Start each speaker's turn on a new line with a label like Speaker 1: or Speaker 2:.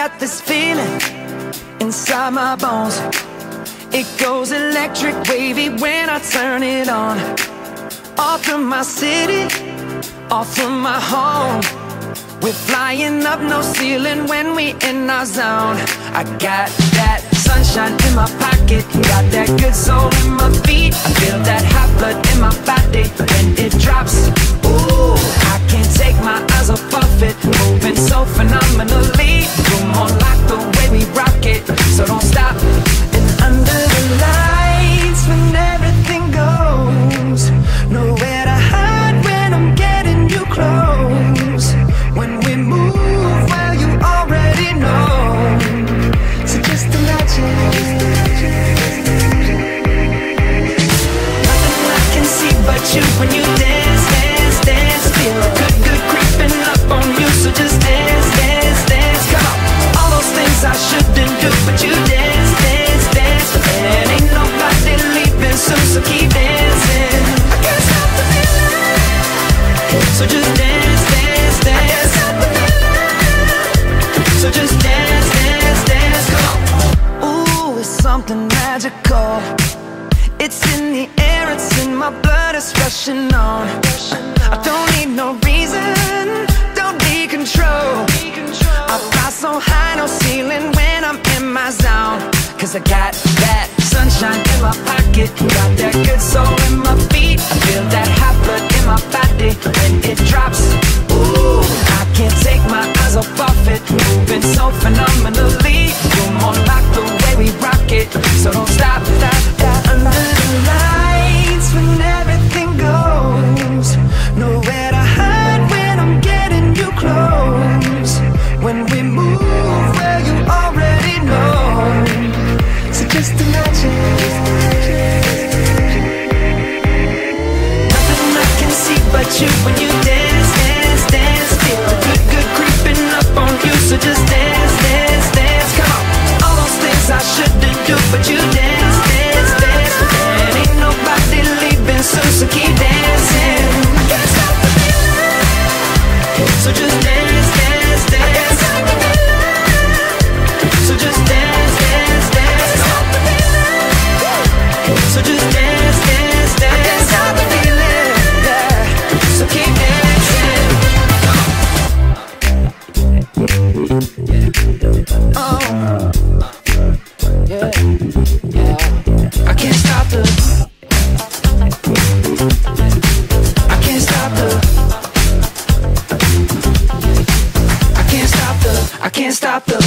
Speaker 1: got this feeling inside my bones. It goes electric wavy when I turn it on. Off from my city, off from my home. We're flying up, no ceiling when we in our zone. I got that sunshine in my pocket, got that good soul in my feet. I feel that hot blood in my body when it drops. Ooh, I can't take my eyes off of it, moving so phenomenally. You're more like the way we rock it, so don't stop. And under the lights when everything goes, nowhere to hide when I'm getting you close. When we move, well, you already know. So just imagine. Nothing I can see but you when you dance, dance, dance. Feel good, good creeping up on you. So just dance, dance, dance. Come on. All those things I shouldn't do, but you dance, dance, dance. And ain't nobody leaving soon, so keep dancing. I can't stop the feeling. So just dance, dance, dance. So just dance, dance, dance, come on. Ooh, it's something magical. It's in the air, it's in my blood, it's rushing on. I don't need no reason, don't need control. I fly so high, no ceiling when I'm in my zone. Cause I got that sunshine in my pocket, got that good soul in my feet. I feel that hot blood in my body when it drops. Ooh, I can't take my eyes off of it, moving so phenomenally. You're more like the way we rock it, so don't stop, stop, stop. Under the lights when everything goes, nowhere to hide when I'm getting you close. When we move, well, you already know. So just imagine. Nothing I can see but you when you dance, dance, dance. Feel good, good creeping up on you. So just dance, dance, dance. Come on. All those things I shouldn't do, but you dance, dance, dance. And ain't nobody leaving soon, so keep dancing. I can't stop the feeling. So just dance, dance, dance. So just dance, dance, dance. So just dance, dance, dance. I can't stop the feeling, yeah. So keep dancing. Oh, yeah, yeah. I can't stop the. I can't stop the. I can't stop the. I can't stop the.